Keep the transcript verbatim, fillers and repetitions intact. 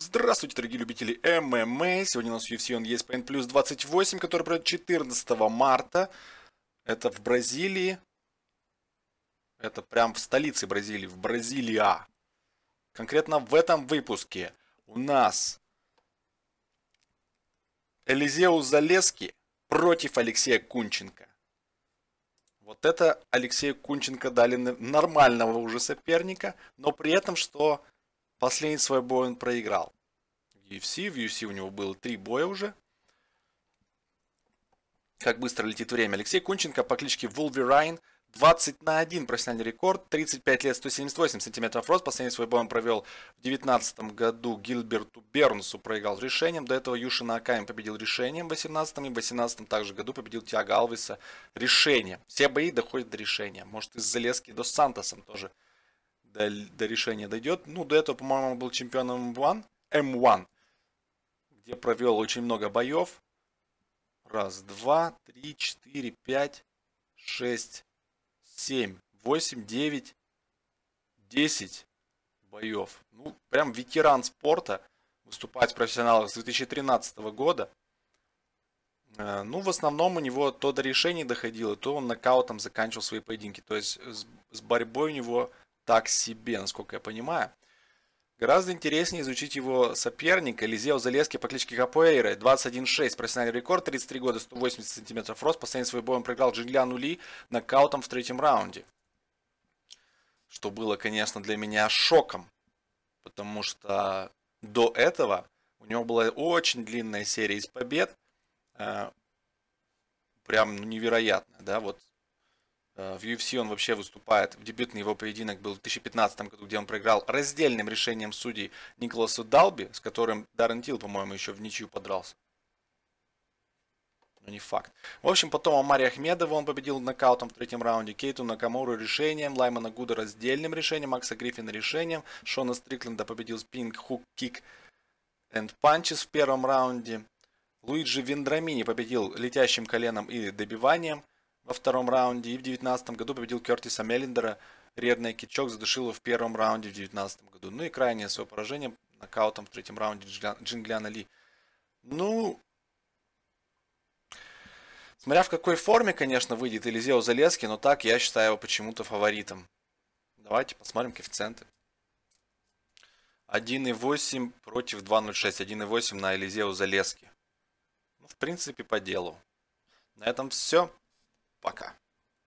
Здравствуйте, дорогие любители эм эм а. Сегодня у нас ю эф си он и эс пи эн плюс двадцать восемь, который пройдет четырнадцатого марта. Это в Бразилии. Это прям в столице Бразилии, в Бразилия. Конкретно в этом выпуске у нас Элизеу Залески против Алексея Кунченко. Вот это Алексею Кунченко дали нормального уже соперника, но при этом, что последний свой бой он проиграл. В ю эф си, в ю эф си у него было три боя уже. Как быстро летит время. Алексей Кунченко по кличке Wolverine. двадцать на один профессиональный рекорд. тридцать пять лет, сто семьдесят восемь сантиметров рост. Последний свой бой он провел в две тысячи девятнадцатом году. Гильберту Бернсу проиграл решением. До этого Юши Нааками победил решением в две тысячи восемнадцатом. И в две тысячи восемнадцатом также году победил Тиаго Алвеса решением. Все бои доходят до решения. Может, из Залески до Сантосом тоже до, до решения дойдет. Ну, до этого, по-моему, был чемпионом эм один. эм один. Где провел очень много боев. Раз, два, три, четыре, пять, шесть, семь, восемь, девять, десять боев. Ну, прям ветеран спорта. Выступать в профессионалах с две тысячи тринадцатого года. Ну, в основном у него то до решений доходило, то он нокаутом заканчивал свои поединки. То есть с борьбой у него так себе, насколько я понимаю. Гораздо интереснее изучить его соперника Элизеу Залески по кличке Капоэйра. двадцать один шесть, профессиональный рекорд, тридцать три года, сто восемьдесят сантиметров рост. Последний свой бой он проиграл Джингляну Ли нокаутом в третьем раунде. Что было, конечно, для меня шоком. Потому что до этого у него была очень длинная серия из побед. Прям невероятная, да, вот. В ю эф си он вообще выступает. В дебютный его поединок был в две тысячи пятнадцатом году, где он проиграл раздельным решением судей Николасу Далби, с которым Даррен Тилл, по-моему, еще в ничью подрался. Но не факт. В общем, потом Омари Ахмедова он победил нокаутом в третьем раунде. Кейту Накамуру решением. Лаймана Гуда раздельным решением. Макса Гриффина решением. Шона Стрикленда победил спиннинг, хук, кик и панчес в первом раунде. Луиджи Вендрамини победил летящим коленом и добиванием во втором раунде. И в две тысячи девятнадцатом году победил Кертиса Меллендера. Редный кичок задушил его в первом раунде в две тысячи девятнадцатом году. Ну и крайнее свое поражение нокаутом в третьем раунде Джингляна Ли. Ну, смотря в какой форме, конечно, выйдет Элизеу Залески, но так я считаю его почему-то фаворитом. Давайте посмотрим коэффициенты. один и восемь против два ноль шесть. один и восемь на Элизеу Залески. Ну, в принципе, по делу. На этом все. Пока.